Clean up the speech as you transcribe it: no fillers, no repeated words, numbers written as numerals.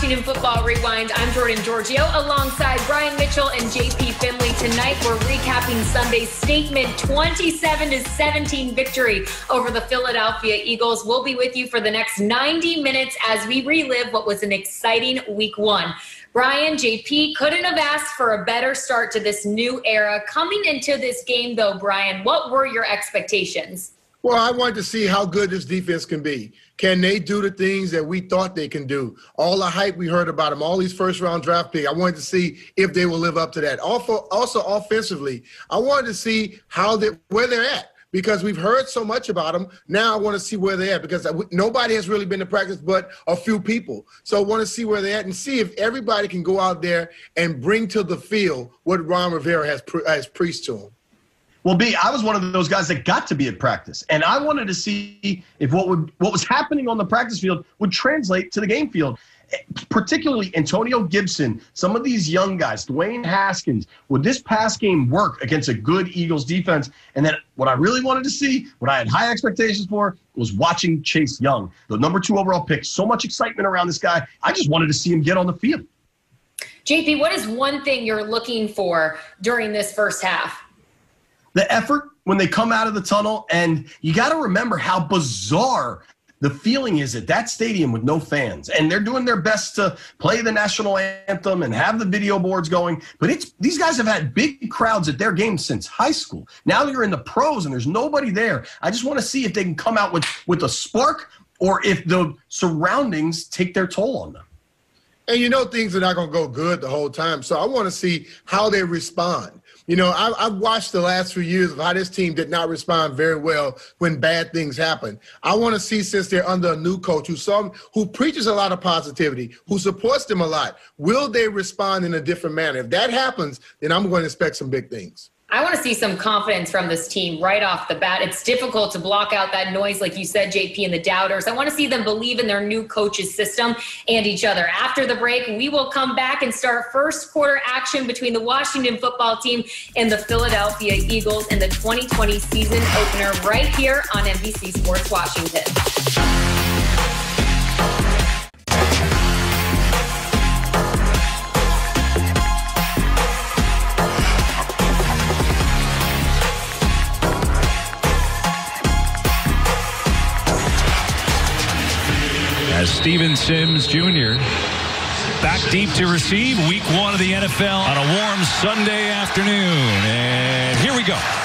Washington Football Rewind. I'm Jordan Giorgio alongside Brian Mitchell and JP Finley. Tonight we're recapping Sunday's statement 27-17 victory over the Philadelphia Eagles. We'll be with you for the next 90 minutes as we relive what was an exciting week one. Brian, JP, couldn't have asked for a better start to this new era. Coming into this game, though, Brian, what were your expectations? Well, I wanted to see how good this defense can be. Can they do the things that we thought they can do? All the hype we heard about them, all these first-round draft picks, I wanted to see if they will live up to that. Also offensively, I wanted to see where they're at because we've heard so much about them. Now I want to see where they're at because nobody has really been to practice but a few people. So I want to see where they're at and see if everybody can go out there and bring to the field what Ron Rivera has preached to them. Well, B, I was one of those guys that got to be at practice, and I wanted to see if what was happening on the practice field would translate to the game field, particularly Antonio Gibson, some of these young guys, Dwayne Haskins. Would this pass game work against a good Eagles defense? And then what I really wanted to see, what I had high expectations for, was watching Chase Young, the number 2 overall pick. So much excitement around this guy. I just wanted to see him get on the field. JP, what is one thing you're looking for during this first half? The effort when they come out of the tunnel, and you got to remember how bizarre the feeling is at that stadium with no fans. And they're doing their best to play the national anthem and have the video boards going. But these guys have had big crowds at their games since high school. Now you're in the pros and there's nobody there. I just want to see if they can come out with a spark or if the surroundings take their toll on them. And you know things are not going to go good the whole time. So I want to see how they respond. You know, I've watched the last few years of how this team did not respond very well when bad things happen. I want to see, since they're under a new coach who preaches a lot of positivity, who supports them a lot, will they respond in a different manner? If that happens, then I'm going to expect some big things. I want to see some confidence from this team right off the bat. It's difficult to block out that noise, like you said, JP, and the doubters. I want to see them believe in their new coach's system and each other. After the break, we will come back and start first quarter action between the Washington football team and the Philadelphia Eagles in the 2020 season opener right here on NBC Sports Washington. As Steven Sims Jr. back deep to receive week one of the NFL on a warm Sunday afternoon. And here we go.